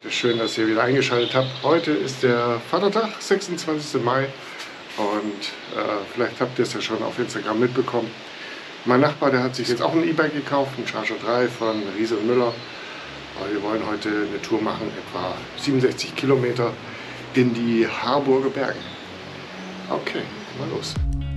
Schön, dass ihr wieder eingeschaltet habt. Heute ist der Vatertag, 26. Mai. Und vielleicht habt ihr es ja schon auf Instagram mitbekommen. Mein Nachbar, der hat sich jetzt auch ein E-Bike gekauft, ein Charger 3 von Riese und Müller. Wir wollen heute eine Tour machen, etwa 67 Kilometer in die Harburger Berge. Okay, mal los.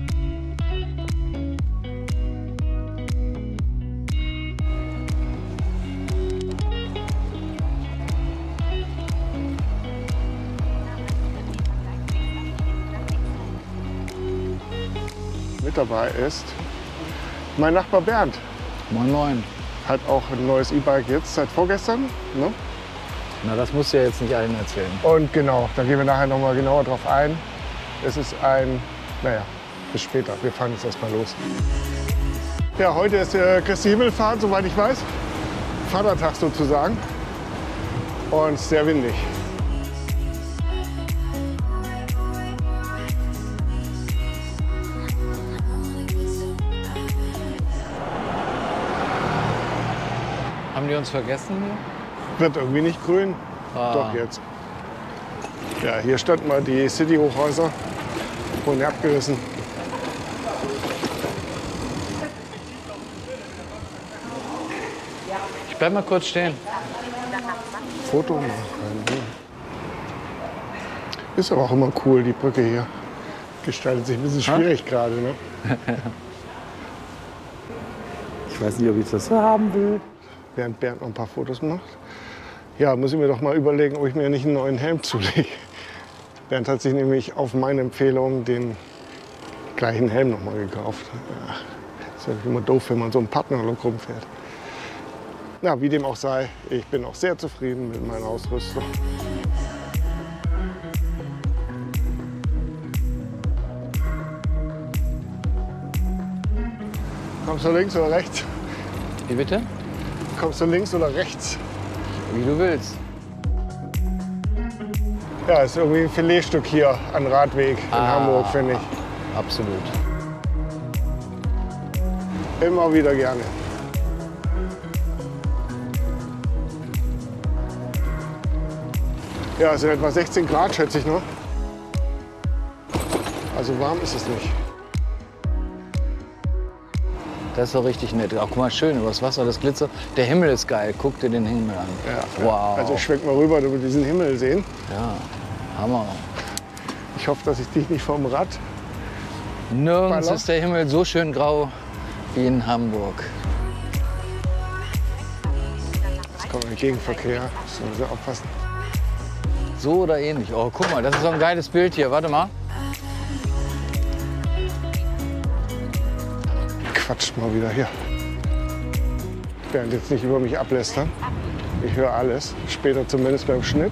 Mit dabei ist mein Nachbar Bernd. Moin Moin. Hat auch ein neues E-Bike jetzt seit vorgestern. Ne? Na, das musst du ja jetzt nicht allen erzählen. Und genau, da gehen wir nachher noch mal genauer drauf ein. Es ist naja, bis später. Wir fahren jetzt erstmal los. Ja, heute ist Christi Himmelfahrt, soweit ich weiß. Vatertag sozusagen. Und sehr windig. Haben die uns vergessen? Wird irgendwie nicht grün. Doch jetzt. Ja, hier standen mal die City-Hochhäuser. Wurden abgerissen. Ich bleib mal kurz stehen. Foto machen. Ist aber auch immer cool, die Brücke hier. Gestaltet sich ein bisschen schwierig gerade, ne? Ich weiß nicht, ob ich das so haben will. Während Bernd noch ein paar Fotos macht. Ja, muss ich mir doch mal überlegen, ob ich mir nicht einen neuen Helm zulege. Bernd hat sich nämlich auf meine Empfehlung den gleichen Helm noch mal gekauft. Ja, ist ja immer doof, wenn man so einen Partnerlook rumfährt. Na, wie dem auch sei, ich bin auch sehr zufrieden mit meiner Ausrüstung. Kommst du links oder rechts? Wie bitte? Kommst du links oder rechts? Wie du willst. Ja, ist irgendwie ein Filetstück hier an Radweg in Hamburg, finde ich. Absolut. Immer wieder gerne. Ja, es sind etwa 16 Grad, schätze ich, ne? Also warm ist es nicht. Das ist doch richtig nett. Auch guck mal, schön übers Wasser, das Glitzer. Der Himmel ist geil. Guck dir den Himmel an. Ja, wow. Also ich schwenk mal rüber, damit wir diesen Himmel sehen. Ja, Hammer. Ich hoffe, dass ich dich nicht vom Rad Nirgends baller. ist der Himmel so schön grau wie in Hamburg. Jetzt kommt ein Gegenverkehr. Müssen wir aufpassen. So oder ähnlich. Oh, guck mal, das ist so ein geiles Bild hier. Warte mal. Quatscht mal wieder hier. Bernd jetzt nicht über mich ablästern. Ich höre alles. Später zumindest beim Schnitt.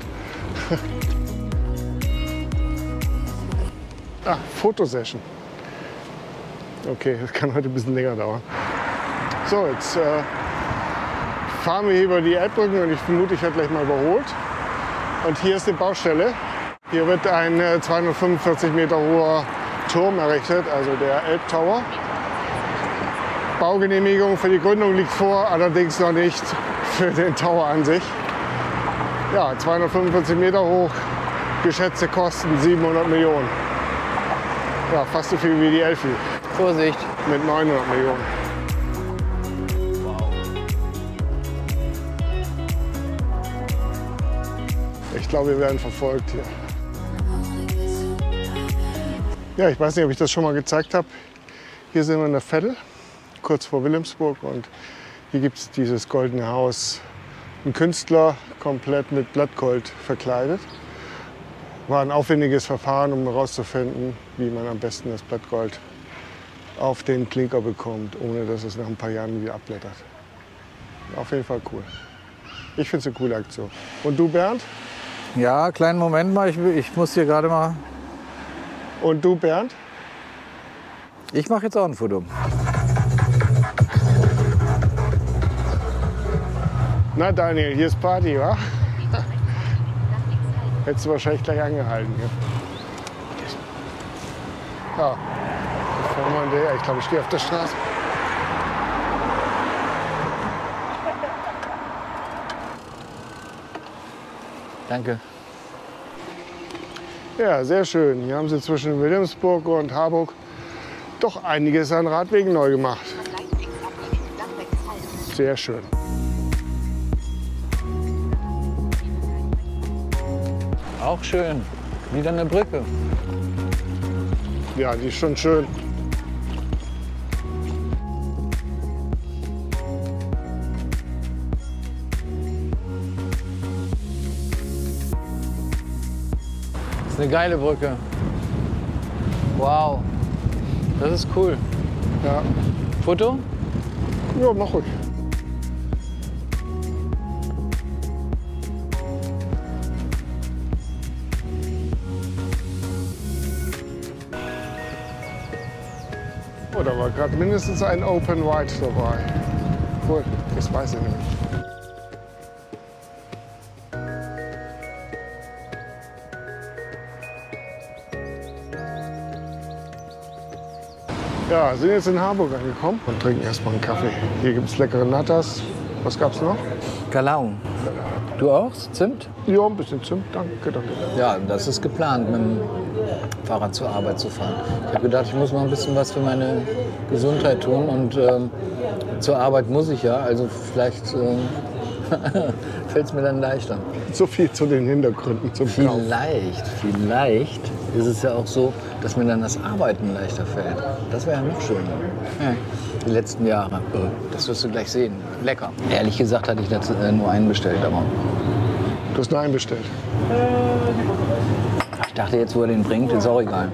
Fotosession. Okay, das kann heute ein bisschen länger dauern. So, jetzt fahren wir hier über die Elbbrücken und ich vermute, ich werde gleich mal überholt. Und hier ist die Baustelle. Hier wird ein 245 Meter hoher Turm errichtet, also der Elbtower. Baugenehmigung für die Gründung liegt vor, allerdings noch nicht für den Tower an sich. Ja, 245 Meter hoch, geschätzte Kosten 700 Millionen. Ja, fast so viel wie die Elfi Vorsicht. mit 900 Millionen. Ich glaube, wir werden verfolgt hier. Ja, ich weiß nicht, ob ich das schon mal gezeigt habe. Hier sind wir in der Veddel, kurz vor Wilhelmsburg. Und hier gibt es dieses goldene Haus. Ein Künstler, komplett mit Blattgold verkleidet. War ein aufwendiges Verfahren, um herauszufinden, wie man am besten das Blattgold auf den Klinker bekommt, ohne dass es nach ein paar Jahren wieder abblättert. Auf jeden Fall cool. Ich finde es eine coole Aktion. Und du, Bernd? Ja, kleinen Moment mal. Ich muss hier gerade mal. Und du, Bernd? Ich mache jetzt auch ein Foto. Na, Daniel, hier ist Party, wa? Hättest du wahrscheinlich gleich angehalten. Ja. Ich glaube, ich stehe auf der Straße. Danke. Ja, sehr schön. Hier haben sie zwischen Wilhelmsburg und Harburg doch einiges an Radwegen neu gemacht. Sehr schön. Auch schön. Wieder eine Brücke. Ja, die ist schon schön. Das ist eine geile Brücke. Wow. Das ist cool. Ja, Foto? ja, mach ruhig. Oh, da war gerade mindestens ein Open Wide dabei. Cool, das weiß ich nämlich. Ja, sind jetzt in Harburg angekommen und trinken erstmal einen Kaffee. Hier gibt es leckere Nattas. Was gab's noch? Galau. Du auch? Zimt? Ja, ein bisschen Zimt, danke, danke. Ja, das ist geplant, mit dem Fahrrad zur Arbeit zu fahren. Ich habe gedacht, ich muss mal ein bisschen was für meine Gesundheit tun und zur Arbeit muss ich ja, also vielleicht fällt es mir dann leichter. So viel zu den Hintergründen zum Kauf. Vielleicht ist es ja auch so, dass mir dann das Arbeiten leichter fällt. Das wäre ja noch schöner. Ja. Die letzten Jahre. Das wirst du gleich sehen. Lecker. Ehrlich gesagt hatte ich dazu nur einen bestellt, aber Du hast nur einen bestellt. ich dachte jetzt, wo er den bringt, ist auch egal.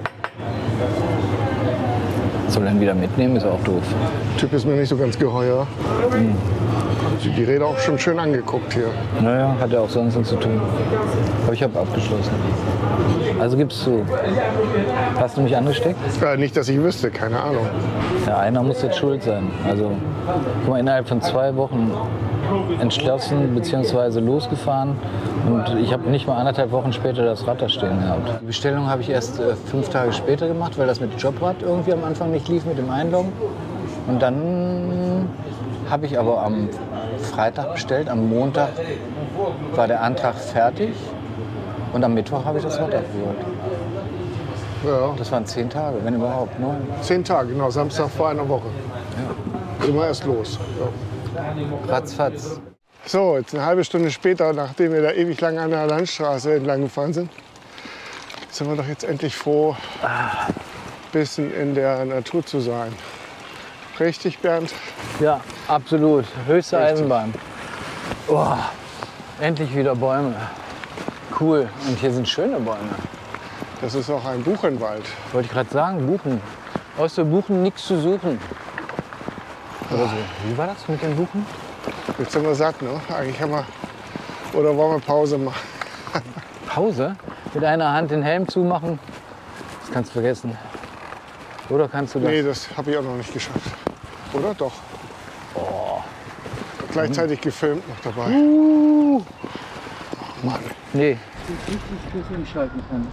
Soll er ihn wieder mitnehmen, ist auch doof. Der Typ ist mir nicht so ganz geheuer. Die Räder auch schon schön angeguckt hier. Naja, hat ja auch sonst nichts zu tun. Aber ich habe abgeschlossen. Also gibst du. Hast du mich angesteckt? Nicht, dass ich wüsste, keine Ahnung. Ja, einer muss jetzt schuld sein. Also, guck mal, innerhalb von 2 Wochen entschlossen bzw. losgefahren und ich habe nicht mal 1,5 Wochen später das Rad da stehen gehabt. Die Bestellung habe ich erst 5 Tage später gemacht, weil das mit Jobrad irgendwie am Anfang nicht lief mit dem Einloggen. Und dann habe ich aber am Freitag bestellt, am Montag war der Antrag fertig und am Mittwoch habe ich das Rad abgeholt. Ja, Das waren 10 Tage, wenn überhaupt. 9. 10 Tage, genau. Samstag vor einer Woche. Immer erst los. Ja. Ratzfatz. So, jetzt eine halbe Stunde später, nachdem wir da ewig lang an der Landstraße entlang gefahren sind, sind wir doch jetzt endlich froh, ein bisschen in der Natur zu sein. Richtig, Bernd? Ja, absolut. Höchste Richtig. Eisenbahn. Oh, endlich wieder Bäume. Cool. Und hier sind schöne Bäume. Das ist auch ein Buchenwald. Wollte ich gerade sagen, Buchen. Außer Buchen nichts zu suchen. Oder so. Wie war das mit den Buchen? Jetzt sind wir satt, ne? Eigentlich haben wir... Oder wollen wir Pause machen? Pause? Mit einer Hand den Helm zumachen? Das kannst du vergessen. Oder kannst du das? Nee, das habe ich auch noch nicht geschafft. Oder doch? Gleichzeitig gefilmt noch dabei. Oh Mann. Nee. Ich das umschalten kann.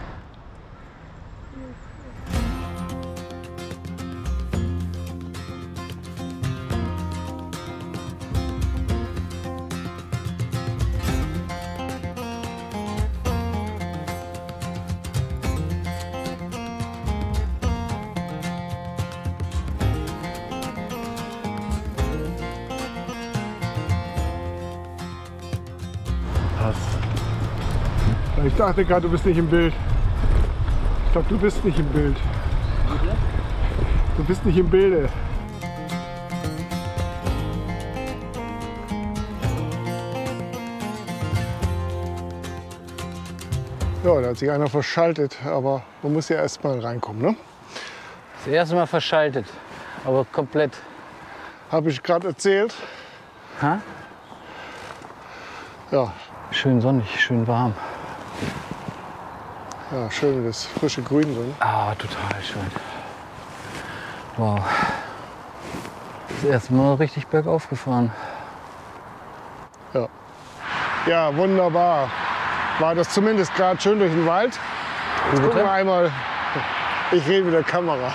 Ich dachte gerade, du bist nicht im Bild. Ich glaube, du bist nicht im Bild. Du bist nicht im Bilde. Ja, da hat sich einer verschaltet, aber man muss ja erst mal reinkommen, ne? Das erste Mal verschaltet, aber komplett. Habe ich gerade erzählt. Ha? Ja, Schön sonnig, schön warm. ja, schön das frische Grün drin. Ah, total schön. Wow. Das erste Mal richtig bergauf gefahren. Ja. Ja, wunderbar. War das zumindest gerade schön durch den Wald. Jetzt gucken wir einmal. Ich rede mit der Kamera.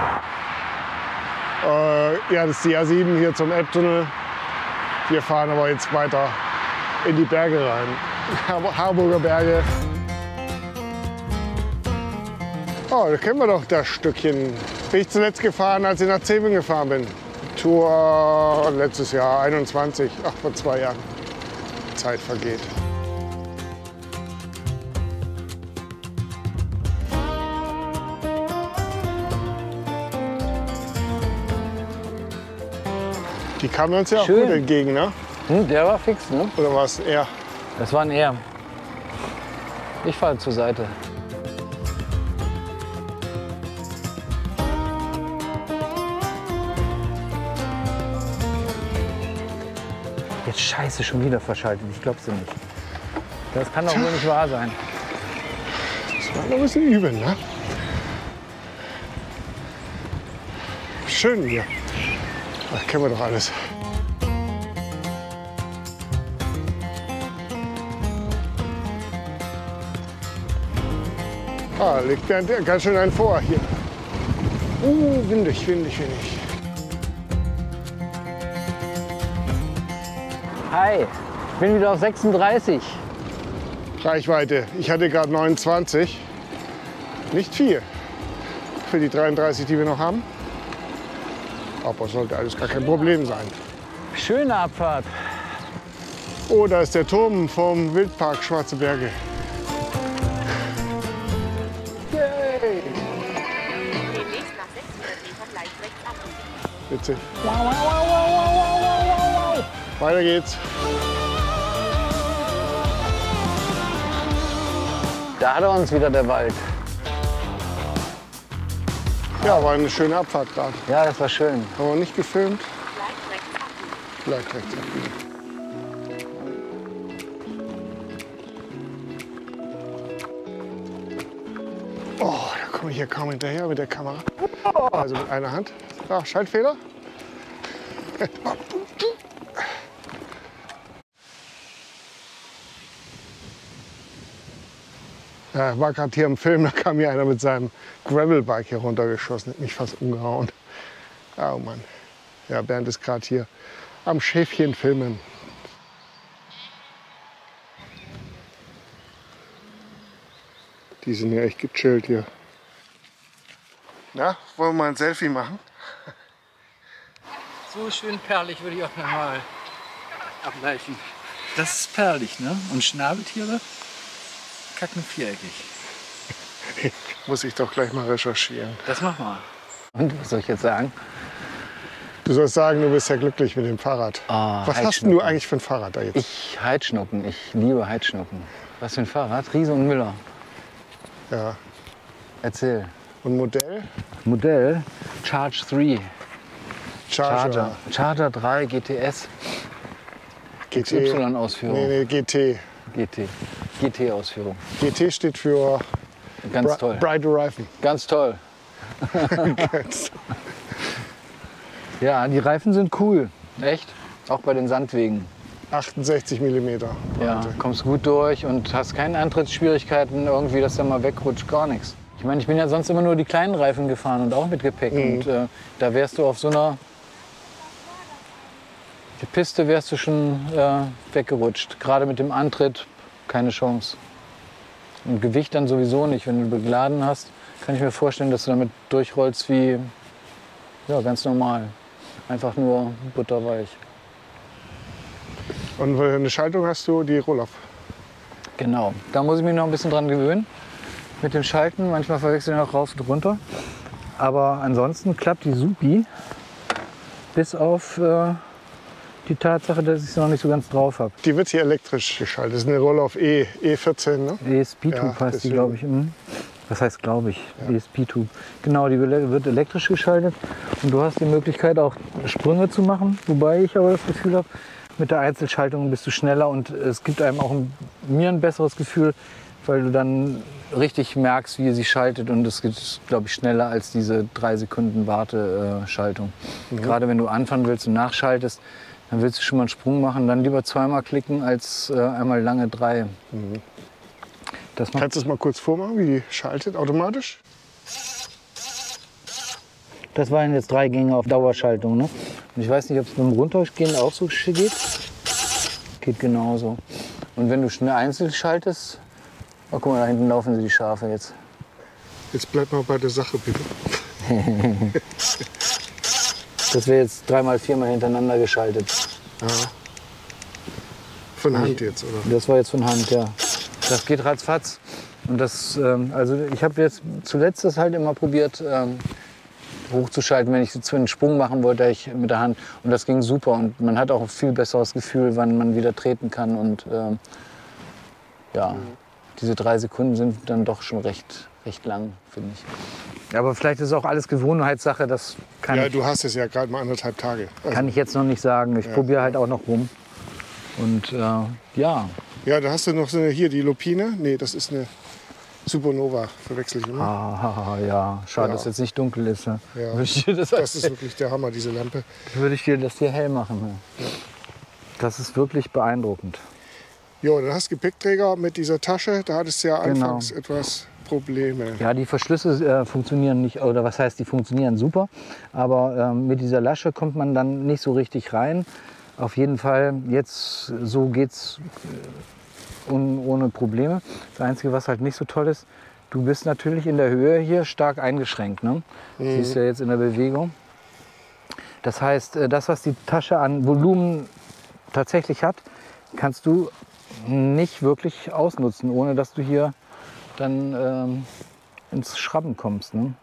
Ja, das ist die A7 hier zum Elbtunnel. Wir fahren aber jetzt weiter in die Berge rein. Harburger Berge. Oh, da kennen wir doch das Stückchen. Bin ich zuletzt gefahren, als ich nach Zevingen gefahren bin. Tour letztes Jahr, 21, ach, vor 2 Jahren. Zeit vergeht. Die kamen uns ja auch Schön. gut entgegen, ne? Der war fix, ne? Oder war es er? Das war ein Er. Ich fahre zur Seite. Jetzt scheiße, schon wieder verschaltet. Ich glaub's dir nicht. Das kann doch wohl nicht wahr sein. Das war noch ein bisschen übel, ne? Schön hier. Das kennen wir doch alles. Ah, liegt ganz schön ein vor hier. Windig, windig, windig. Hi, bin wieder auf 36. Reichweite. Ich hatte gerade 29. Nicht viel für die 33, die wir noch haben. Aber sollte alles gar kein Problem sein. Schöne Abfahrt. Oh, da ist der Turm vom Wildpark Schwarze Berge. Yay! Demnächst nach 600 Metern leicht rechts abbiegen. Witzig. Wow, wow, wow, wow, wow, wow, wow. Weiter geht's. Da hat er uns wieder der Wald. Ja, war eine schöne Abfahrt gerade. Ja, das war schön. Haben wir nicht gefilmt. Leicht rechts abbiegen. Gleich rechts abbiegen. Oh, da komme ich hier kaum hinterher mit der Kamera. Also mit einer Hand. Ah, Schaltfehler. Ja, ich war gerade hier im Film, da kam hier einer mit seinem Gravelbike hier runtergeschossen, hat mich fast umgehauen. Oh Mann. Ja, Bernd ist gerade hier am Schäfchen filmen. Die sind ja echt gechillt hier. Na, wollen wir mal ein Selfie machen? So schön perlig würde ich auch nochmal abgleichen. Das ist perlig, ne? Und Schnabeltiere kacken viereckig. Muss ich doch gleich mal recherchieren. Das mach mal. Und was soll ich jetzt sagen? Du sollst sagen, du bist ja glücklich mit dem Fahrrad. Ah, Was hast denn du eigentlich für ein Fahrrad da jetzt? Heidschnucken. Ich liebe Heidschnucken. Was für ein Fahrrad? Riese und Müller. Ja. Erzähl. Und Modell? Modell Charge 3. Charger. Charger 3 GTS. XY-Ausführung. Nee, GT. GT-Ausführung. GT steht für Ganz toll. Bright Reifen. Ganz toll. Ja, die Reifen sind cool. Echt. Auch bei den Sandwegen. 68 mm. Ja, kommst gut durch und hast keine Antrittsschwierigkeiten irgendwie, dass der mal wegrutscht, gar nichts. Ich meine, ich bin ja sonst immer nur die kleinen Reifen gefahren und auch mit Gepäck. Und da wärst du auf so einer Piste wärst du schon weggerutscht. Gerade mit dem Antritt keine Chance. Und Gewicht dann sowieso nicht. Wenn du begladen hast, kann ich mir vorstellen, dass du damit durchrollst wie ja, ganz normal. Einfach nur butterweich. Und eine Schaltung hast du, die Rohloff. Genau, da muss ich mich noch ein bisschen dran gewöhnen. Mit dem Schalten, manchmal verwechseln ich noch raus und runter. Aber ansonsten klappt die supi. Bis auf die Tatsache, dass ich sie noch nicht so ganz drauf habe. Die wird hier elektrisch geschaltet. Das ist eine Rohloff E14, ne? ESP-Tube Ja, heißt die, deswegen. glaube ich. Was heißt, glaube ich? ESP-Tube. Genau, die wird elektrisch geschaltet. Und du hast die Möglichkeit auch Sprünge zu machen. Wobei ich aber das Gefühl habe, mit der Einzelschaltung bist du schneller und es gibt einem auch mir ein besseres Gefühl, weil du dann richtig merkst, wie sie schaltet und es geht, glaube ich, schneller als diese 3 Sekunden Warteschaltung. Gerade wenn du anfangen willst und nachschaltest, dann willst du schon mal einen Sprung machen, dann lieber zweimal klicken als einmal lange 3. Das macht Kannst du es mal kurz vormachen, wie die schaltet automatisch? Das waren jetzt 3 Gänge auf Dauerschaltung. Ne? Und ich weiß nicht, ob es beim Runtergehen auch so geht. Geht genauso. Und wenn du schnell einzeln schaltest, oh, guck mal, da hinten laufen sie die Schafe jetzt. Jetzt bleib mal bei der Sache, bitte. Das wäre jetzt 3-mal, 4-mal hintereinander geschaltet. Ja. Von Hand jetzt, oder? Das war jetzt von Hand, ja. Das geht ratzfatz. Und das, also ich habe jetzt zuletzt das halt immer probiert, hochzuschalten, wenn ich so einen Sprung machen wollte, ich mit der Hand. Und das ging super. Und man hat auch ein viel besseres Gefühl, wann man wieder treten kann. Und ja, diese 3 Sekunden sind dann doch schon recht lang, finde ich. Aber vielleicht ist es auch alles Gewohnheitssache. Das kann Ja, du hast es ja gerade mal 1,5 Tage. Also, kann ich jetzt noch nicht sagen. Ich probiere halt auch noch rum. Und ja. ja, da hast du noch so eine, hier die Lupine. Nee, das ist eine Supernova, verwechsel ich immer. Ah, ja, schade, Ja. dass jetzt nicht dunkel ist. Ne? Ja. Würde ich dir das Das ist wirklich der Hammer, diese Lampe. würde ich dir das hier hell machen. Ne? Das ist wirklich beeindruckend. Jo, dann hast du Gepäckträger mit dieser Tasche. Da hattest du ja Genau. anfangs etwas Probleme. Ja, die Verschlüsse funktionieren nicht, oder was heißt, die funktionieren super. Aber mit dieser Lasche kommt man dann nicht so richtig rein. Auf jeden Fall, jetzt so geht's ohne Probleme. Das Einzige, was halt nicht so toll ist, du bist natürlich in der Höhe hier stark eingeschränkt. Ne? Siehst du ja jetzt in der Bewegung. Das heißt, das, was die Tasche an Volumen tatsächlich hat, kannst du nicht wirklich ausnutzen, ohne dass du hier dann ins Schrammen kommst. Ne?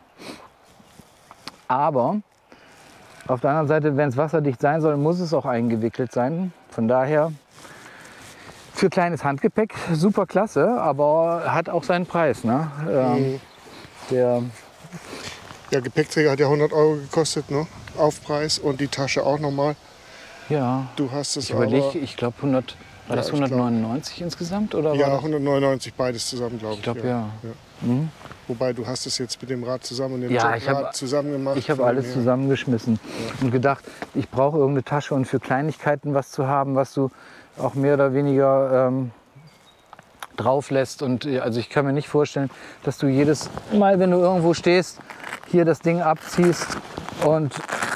Aber auf der anderen Seite, wenn es wasserdicht sein soll, muss es auch eingewickelt sein. Von daher für kleines Handgepäck super klasse, aber hat auch seinen Preis. Ne? Der, Der Gepäckträger hat ja 100 € gekostet, ne? Aufpreis, und die Tasche auch nochmal. ja, Du hast es ich aber... überlege, ich glaube 100, war das Ja, ich glaub- 199 insgesamt? Oder Ja, war 199 beides zusammen, glaube ich. Ich glaube, ja. Wobei, du hast es jetzt mit dem Rad zusammen und dem Ja, Jobrad zusammen gemacht. Ich habe Von alles dem her. zusammengeschmissen und gedacht, ich brauche irgendeine Tasche und für Kleinigkeiten was zu haben, was du auch mehr oder weniger drauf lässt. Und also ich kann mir nicht vorstellen, dass du jedes Mal, wenn du irgendwo stehst, hier das Ding abziehst. Und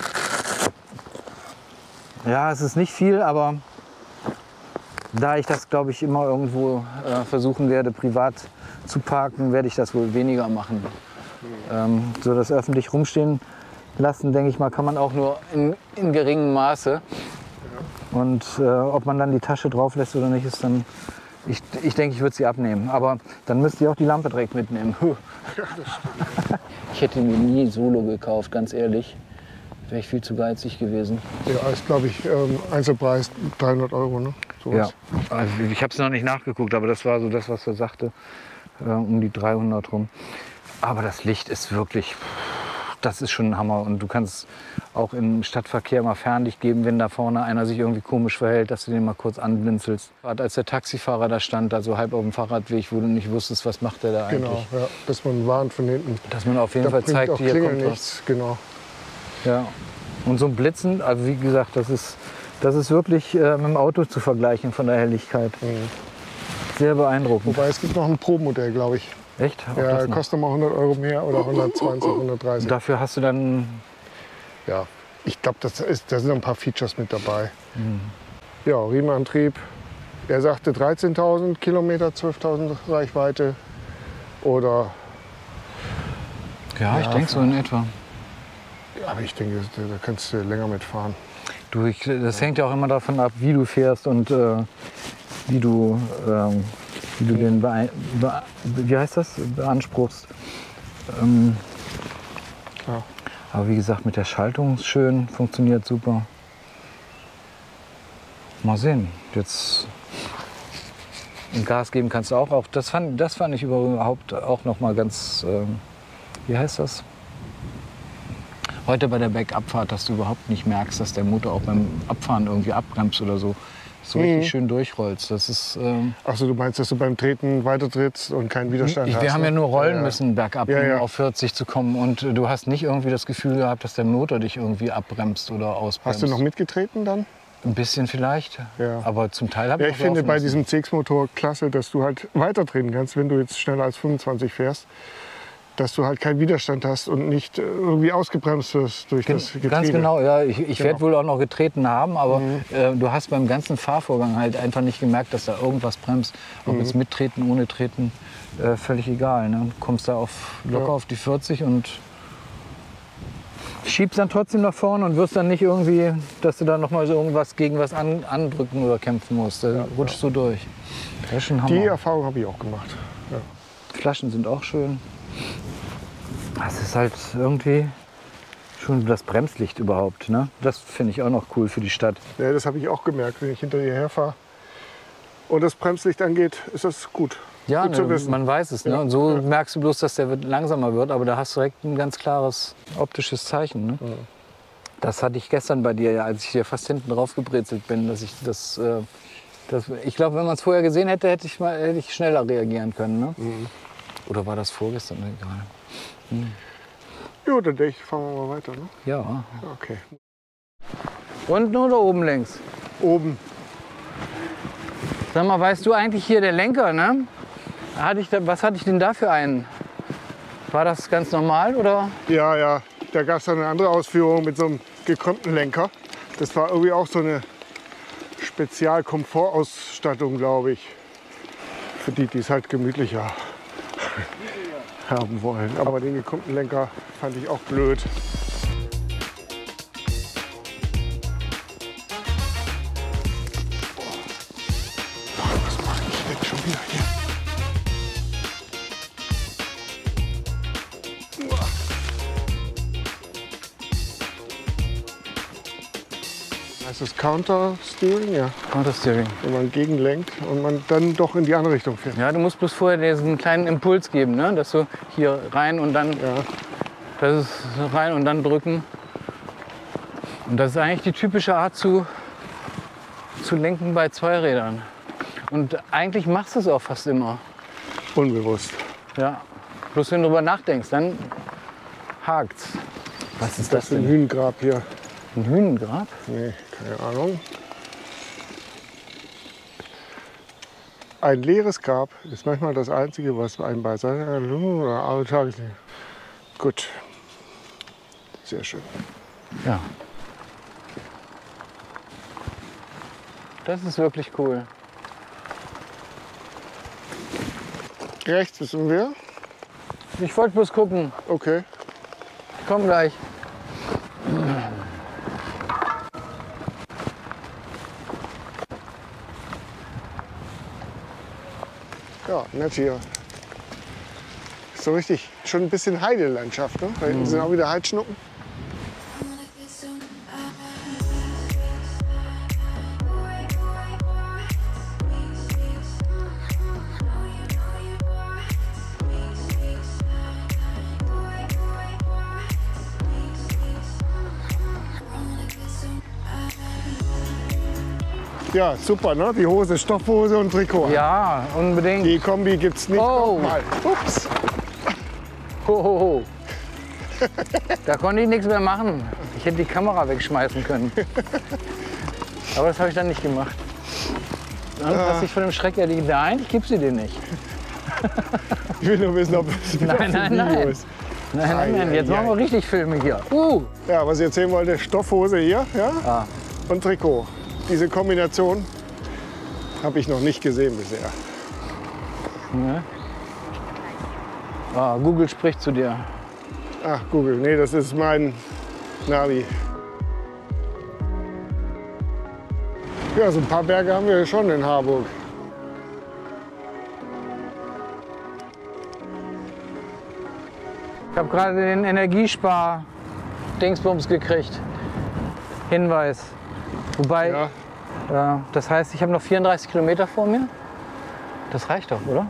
ja, es ist nicht viel, aber da ich das, glaube ich, immer irgendwo versuchen werde, privat zu parken, werde ich das wohl weniger machen. So das öffentlich rumstehen lassen, denke ich mal, kann man auch nur in geringem Maße. Und ob man dann die Tasche drauf lässt oder nicht, ist dann... Ich denke, ich würde sie abnehmen. Aber dann müsst ihr auch die Lampe direkt mitnehmen. Ich hätte mir nie Solo gekauft, ganz ehrlich. Wäre ich viel zu geizig gewesen. Ja, ist, glaube ich, Einzelpreis 300 €, ne? So Ja, also ich habe es noch nicht nachgeguckt, aber das war so das, was er sagte, um die 300 rum. Aber das Licht ist wirklich, das ist schon ein Hammer. Und du kannst auch im Stadtverkehr mal Fernlicht geben, wenn da vorne einer sich irgendwie komisch verhält, dass du den mal kurz anblinzelst. Gerade als der Taxifahrer da stand, da so halb auf dem Fahrradweg, wo du nicht wusstest, was macht der da eigentlich. Genau, ja, dass man warnt von hinten. Dass man auf jeden Da Fall bringt zeigt, auch hier Klingeln kommt was. nichts, genau. Ja. Und so ein Blitzen, also wie gesagt, das ist wirklich mit dem Auto zu vergleichen von der Helligkeit. Sehr beeindruckend. Wobei es gibt noch ein Pro-Modell, glaube ich. Echt? Auch Ja, das noch? kostet mal 100 € mehr oder 120, 130. Dafür hast du dann, Ja, ich glaube, da sind ein paar Features mit dabei. Ja, Riemenantrieb. Er sagte 13.000 Kilometer, 12.000 Reichweite. Oder, ja, ich denke so in etwa. aber ich denke, da kannst du länger mitfahren. Du, das hängt ja auch immer davon ab, wie du fährst und wie du den wie heißt das? Beanspruchst. Ja. Aber wie gesagt, mit der Schaltung ist schön, funktioniert super. Mal sehen. Jetzt Gas geben kannst du auch. Das fand ich überhaupt auch noch mal ganz, wie heißt das? Heute bei der Bergabfahrt, dass du überhaupt nicht merkst, dass der Motor auch beim Abfahren irgendwie abbremst oder so. So richtig schön durchrollst. Das ist, Achso, du meinst, dass du beim Treten weitertrittst und keinen Widerstand hast? wir haben ja ne? nur rollen Ja. müssen bergab, Ja, ja. um auf 40 zu kommen. Und du hast nicht irgendwie das Gefühl gehabt, dass der Motor dich irgendwie abbremst oder ausbremst. Hast du noch mitgetreten dann? Ein bisschen vielleicht, Ja. aber zum Teil habe Ja, ich ich auch finde laufen bei müssen. diesem CX-Motor klasse, dass du halt weitertreten kannst, wenn du jetzt schneller als 25 fährst. dass du halt keinen Widerstand hast und nicht irgendwie ausgebremst wirst durch das Getriebe. Ganz genau, ja. Ich werde wohl auch noch getreten haben, aber Mhm. du hast beim ganzen Fahrvorgang halt einfach nicht gemerkt, dass da irgendwas bremst. Ob jetzt mit Treten, ohne Treten, völlig egal. Ne? Du kommst da locker auf die 40 und schiebst dann trotzdem nach vorne und wirst dann nicht irgendwie, dass du da noch mal so irgendwas gegen was andrücken oder kämpfen musst. Da rutschst du durch. Das ist schon Hammer. Die Erfahrung habe ich auch gemacht. Ja. Flaschen sind auch schön. Es ist halt irgendwie schon das Bremslicht überhaupt. Ne? Das finde ich auch noch cool für die Stadt. Ja, das habe ich auch gemerkt, wenn ich hinter dir herfahre. Und das Bremslicht angeht, ist das gut. Ja, Gut zu wissen. man weiß es. Ne? Und so merkst du bloß, dass der langsamer wird. Aber da hast du direkt ein ganz klares optisches Zeichen. Ne? Das hatte ich gestern bei dir, ja, als ich hier fast hinten drauf gebrezelt bin. Dass ich ich glaube, wenn man es vorher gesehen hätte, hätte ich schneller reagieren können. Ne? Oder war das vorgestern? Egal. Ja, dann denke ich, fahren wir mal weiter. Ne? Ja. Okay. Unten oder oben links? Oben. Sag mal, weißt du eigentlich hier der Lenker, ne? Was hatte ich denn da für einen? War das ganz normal oder? Ja, ja. Da gab es eine andere Ausführung mit so einem gekrümmten Lenker. Das war irgendwie auch so eine Spezialkomfortausstattung, glaube ich. Für die, die es halt gemütlicher haben wollen. Aber den gekrümmten Lenker fand ich auch blöd. Was mache ich denn schon wieder hier? Heißt das Counter Steering? Ja. Counter Steering. Wenn man gegenlenkt und man dann doch in die andere Richtung fährt. Ja, du musst bloß vorher diesen kleinen Impuls geben, ne? Dass du hier rein und dann das ist rein und dann drücken. Und das ist eigentlich die typische Art zu lenken bei Zweirädern. Und eigentlich machst du es auch fast immer. Unbewusst. Ja. Bloß wenn du drüber nachdenkst, dann hakt's. Was ist das Ein denn? Hühnengrab hier. Ein Hühnengrab? Nee, keine Ahnung. Ein leeres Grab ist manchmal das Einzige, was einem bei seiner oder alle Tageslicht. Gut. Sehr schön. Ja. Das ist wirklich cool. Rechts wissen wir. Ich wollte bloß gucken. Okay. Ich komm gleich. Ja, nett hier. So richtig, schon ein bisschen Heidelandschaft. Ne? Da hinten sind auch wieder Heidschnucken. Ja, super, ne? Die Hose, Stoffhose und Trikot. Ja, unbedingt. Die Kombi gibt's nicht Oh. nochmal. Ups. Hohoho. Da konnte ich nichts mehr machen. Ich hätte die Kamera wegschmeißen können. Aber das habe ich dann nicht gemacht. Dann hast dich von dem Schreck erlegt. Nein, ich gebe sie dir nicht. Ich will nur wissen, ob es wieder Nein, auf dem nein, Video nein. ist. Nein, jetzt machen wir richtig Filme hier. Ja, was ich erzählen wollte, Stoffhose hier, ja? Ah. Und Trikot. Diese Kombination habe ich noch nicht gesehen bisher. Ne? Ah, Google spricht zu dir. Ach, Google, nee, das ist mein Navi. Ja, so ein paar Berge haben wir schon in Harburg. Ich habe gerade den Energiespar-Dingsbums gekriegt. Hinweis. Wobei, Ja. das heißt, ich habe noch 34 Kilometer vor mir. Das reicht doch, oder?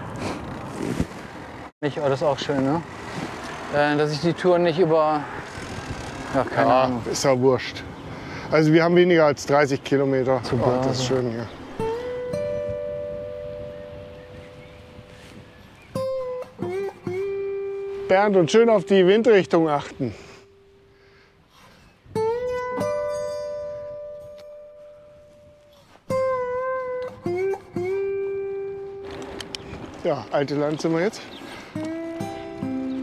Nicht, oh, das ist auch schön, ne? Dass ich die Tour nicht über... Ja, keine Ja, Ahnung. ist ja wurscht. Also wir haben weniger als 30 Kilometer. Super, Oh, das ist schön hier. Bernd, und schön auf die Windrichtung achten. Ja, alte Land sind wir jetzt.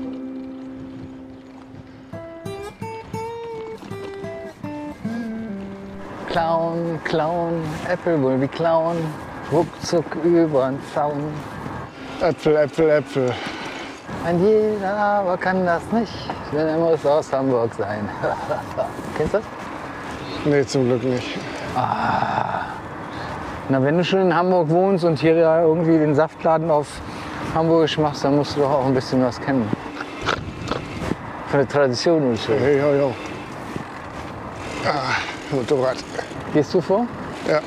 klauen, klauen, Äpfel will wie klauen, ruckzuck übern Zaun. Äpfel, Äpfel, Äpfel. Ein jeder aber kann das nicht, denn er muss aus Hamburg sein. Kennst du das? Nee, zum Glück nicht. Na, wenn du schon in Hamburg wohnst und hier ja irgendwie den Saftladen auf Hamburgisch machst, dann musst du doch auch ein bisschen was kennen. Von der Tradition und so. Hey, yo, yo. Motorrad. Gehst du vor? Ja.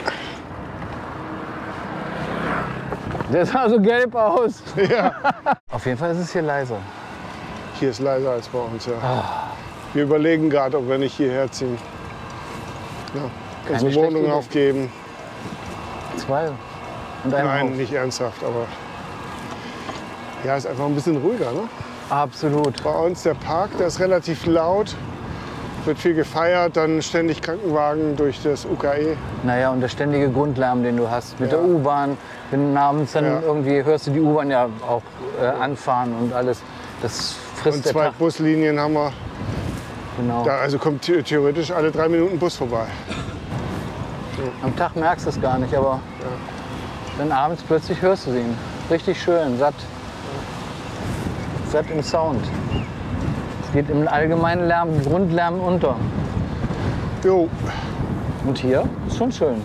Der sah so gelb aus. Ja. Auf jeden Fall ist es hier leiser. Hier ist leiser als bei uns, ja. Wir überlegen gerade, ob wir nicht hierher ziehen. Ja. Unsere schlechte Wohnung Idee. aufgeben. 2 und ein Nein, Haus. nicht ernsthaft, aber ja, ist einfach ein bisschen ruhiger. Ne? Absolut. Bei uns der Park, der ist relativ laut, wird viel gefeiert, dann ständig Krankenwagen durch das UKE. Naja, und der ständige Grundlärm, den du hast mit Ja. der U-Bahn. Wenn du abends dann Ja. irgendwie hörst du die U-Bahn ja auch anfahren und alles. Das frisst Und der 2 Tag. Buslinien haben wir. Genau. Da also kommt theoretisch alle 3 Minuten Bus vorbei. Am Tag merkst du es gar nicht, aber dann abends plötzlich hörst du ihn. Richtig schön, satt. Satt im Sound. Es geht im allgemeinen Lärm, Grundlärm unter. Jo, Und hier ist schon schön.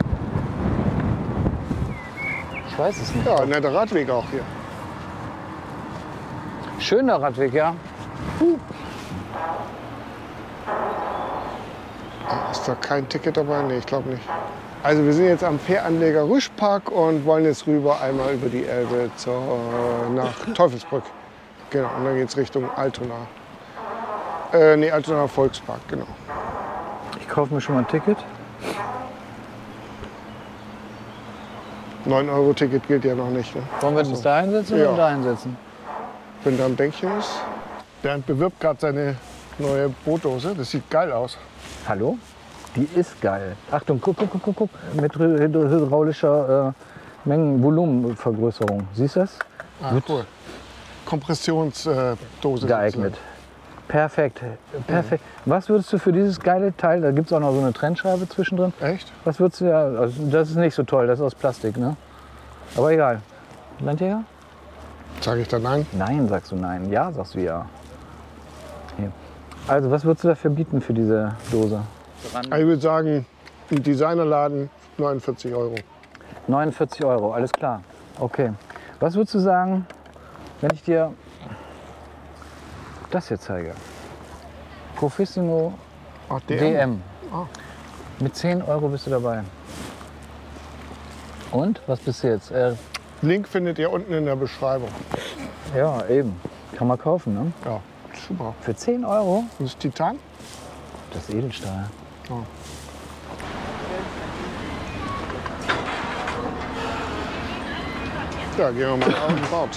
Ich weiß es nicht. ja, ein netter Radweg auch hier. Schöner Radweg, ja. Ist da kein Ticket dabei? Nee, ich glaube nicht. Also wir sind jetzt am Fähranleger Rüschpark und wollen jetzt rüber einmal über die Elbe nach Teufelsbrück. Genau, und dann geht es Richtung Altona. Nee, Altona Volkspark, genau. Ich kaufe mir schon mal ein Ticket. 9-Euro-Ticket gilt ja noch nicht. Ne? Wollen wir das da hinsetzen Ja. oder da hinsetzen? Wenn da ein Bänkchen ist. Bernd bewirbt gerade seine neue Bootdose. Das sieht geil aus. Hallo? Die ist geil. Achtung, guck, guck, guck, guck, guck. Mit hydraulischer Volumenvergrößerung. Siehst du das? Cool. Kompressionsdose. Geeignet. Perfekt. Perfekt. Was würdest du für dieses geile Teil, da gibt es auch noch so eine Trennscheibe zwischendrin. Echt? Was würdest du da, also das ist nicht so toll, das ist aus Plastik, ne? Aber egal. Landjäger? Sage ich dann nein? Nein, sagst du nein. Ja, sagst du ja. Hier. Also, was würdest du dafür bieten für diese Dose? Also ich würde sagen, im Designerladen 49 Euro. 49 Euro, alles klar. Okay. Was würdest du sagen, wenn ich dir das hier zeige? Profissimo Ach, DM. Ah. Mit 10 Euro bist du dabei. Und? Was bist du jetzt? Link findet ihr unten in der Beschreibung. Ja, eben. Kann man kaufen, ne? Ja, super. Für 10 Euro? Das ist Titan? Das ist Edelstahl. Oh. Ja, gehen wir mal auf den Bord.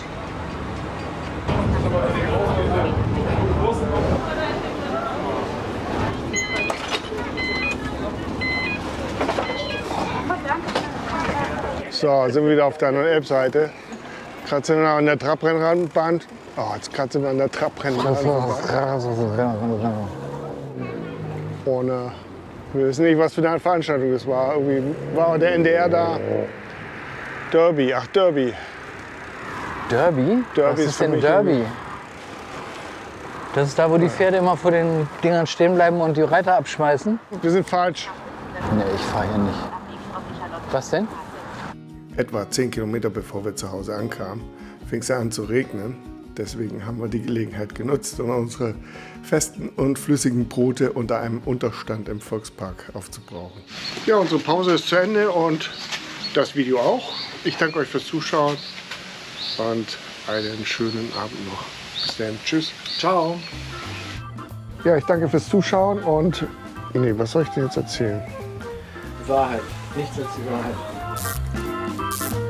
So, sind wir wieder auf der Elbseite. Gerade sind wir an der Trabrennbahn. Oh, jetzt gerade sind wir an der Trabrennbahn. Und wir wissen nicht, was für eine Veranstaltung das war. Irgendwie war der NDR da. Derby, ach Derby. Derby? Derby Was ist ist für denn mich Derby? Das ist da, wo die Pferde immer vor den Dingern stehen bleiben und die Reiter abschmeißen? Wir sind falsch. Nee, ich fahre hier nicht. Was denn? Etwa 10 Kilometer bevor wir zu Hause ankamen, fing es an zu regnen. Deswegen haben wir die Gelegenheit genutzt, um unsere festen und flüssigen Brote unter einem Unterstand im Volkspark aufzubrauchen. Ja, unsere Pause ist zu Ende und das Video auch. Ich danke euch fürs Zuschauen und einen schönen Abend noch. Bis dann. Tschüss. Ciao. Ja, ich danke fürs Zuschauen und nee, was soll ich dir jetzt erzählen? Wahrheit. Nichts als die Wahrheit.